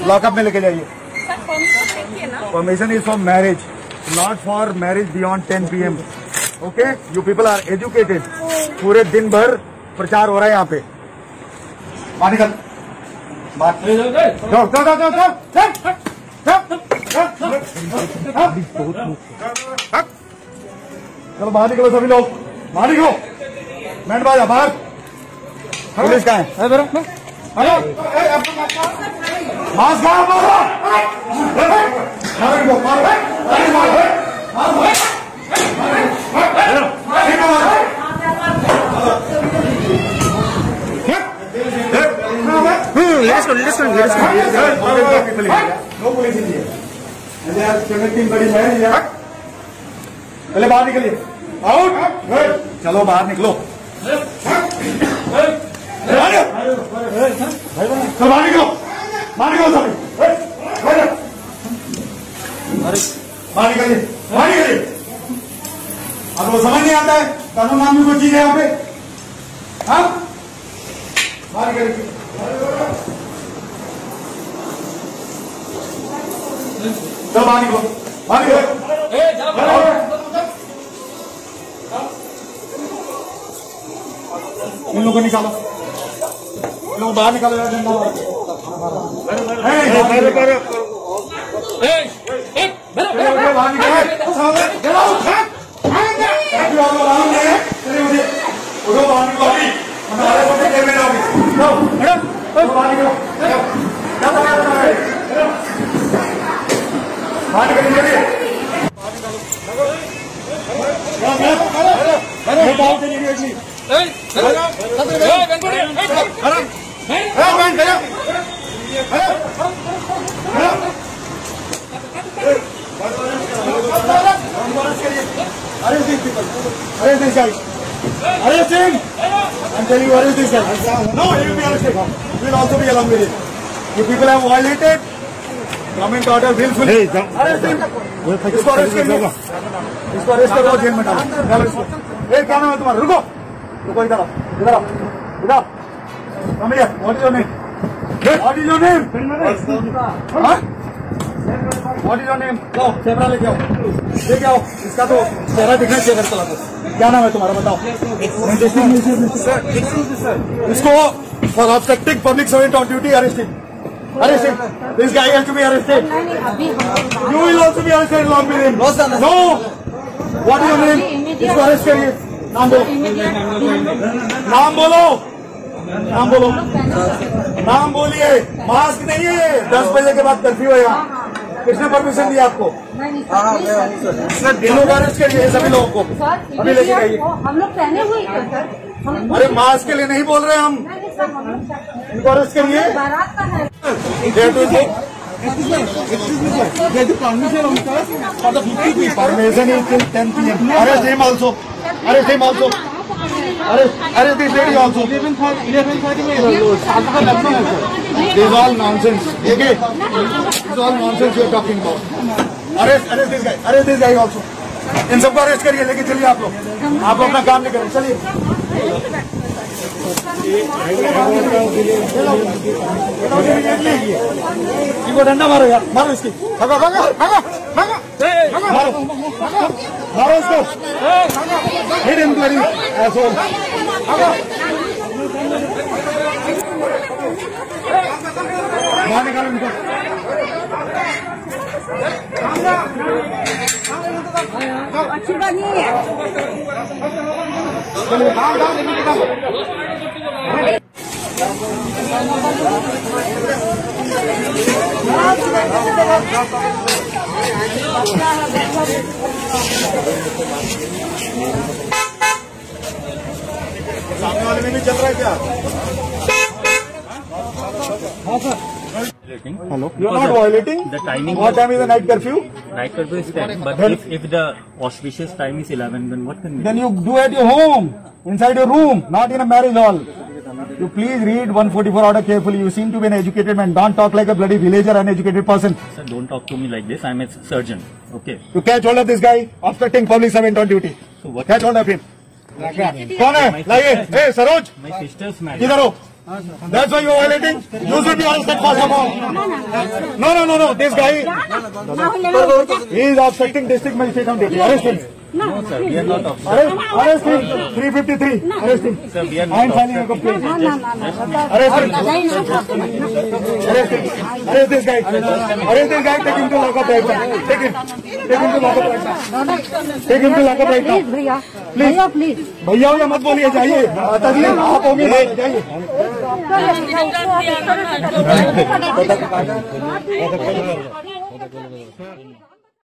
Lockup में लेके जाइए। Permission is for marriage, not for marriage beyond 10 PM। Okay, you people are educated. पूरे दिन भर प्रचार हो रहा है यहाँ पे। बाहर निकल, चलो बाहर निकलो सभी लोग, बाहर निकलो। बैंड बाजा बाहर। पुलिस कहाँ है? मास्क पहले बाहर निकलिए, आउट। चलो बाहर निकलो, चलो बाहर निकलो, बाहर निकलो सभी, बाहर निकलिए, बाहर निकलिए। आपको समझ नहीं आता है कानून नाम की कोई चीज है यहाँ पे? हाँ, बाहर निकलिए, चलो बाहर निकलो, बाहर निकलो। इन लोगों को निकालो, इन लोगों बाहर निकालो। Arrest this guy. Arrest him. I'm telling you, arrest this guy. No, he will be arrested. You will also be along with it. You people have violated government order willfully. Arrest him. इसको arrest करिए, इसको arrest करो, jail में डालो। क्या नाम है तुम्हारा? रुको, रुको, इधर आओ, इधर आओ, इधर। Come here. What is your name? What is your name? हाँ? What is your name? जाओ, कैमरा लेके आओ, लेके आओ। इसका तो चेहरा दिखना चाहिए। चला तो क्या नाम है तुम्हारा? बताओ। इसको for obstructing public servant on duty arrest him. Arrest him. This guy has to be arrested. You will also be arrested along with him. No. What is your name? इसको अरेस्ट करिए। नाम बोलो, नाम बोलो, नाम बोलो, नाम बोलिए। मास्क नहीं है, 10 बजे के बाद कर्फ्यू है यहाँ। किसने परमिशन दिया आपको? इन लोग अरेस्ट करिए सभी लोगों को, अभी लेके आइए। हम लोग पहने हुए। अरे मास्क के लिए नहीं बोल रहे हम, इनको अरेस्ट करिए। Permission is till 10 PM. Arrest him also. Arrest him also. Arrest this lady also. 11:30 में This is all nonsense. Okay? This is all nonsense you are talking about. Arrest this guy. Arrest this guy also. इन सबको arrest करिए, लेके चलिए आप लोग। आप अपना काम नहीं करें, चलिए। इनको डंडा मारो यार, मारो इसकी। भागो भागो भागो भागो, मारो मारो इसको। Hit him bloody asshole. भागो, बाहर निकालो इनको। अच्छी बात नहीं है। सामने वाले में भी चल रहा है क्या? हाँ sir. Hello. You are not violating. The timing. What time is the night curfew? Night curfew is 10. But if the auspicious time is 11, then what can we do? Then you do at your home, inside your room, not in a marriage hall. You please read 144 order carefully. You seem to be an educated man. Don't talk like a bloody villager, uneducated person. Sir, don't talk to me like this. I'm a surgeon. Okay. You catch hold of this guy obstructing public servant on duty. So what? Catch hold of him. कौन है? लाइए। ए Saroj, My sister's married. इधर हो, That's why you're violating. You should be arrested first of all. No. This guy, he is obstructing district magistrate on duty. Arrest him. No, sir, we are not obstructing. Arrest him. 353. Arrest him. Sir, we are I am not filing a complaint. Arrest him. Arrest him. Arrest this guy. Arrest this guy. Take him to lock up right now. Take him. Take him to lock up right now. Take him to lock up right now. भैया भैया please भैया या मत बोलिए, जाइए। बताइए आप होंगे, जाइए।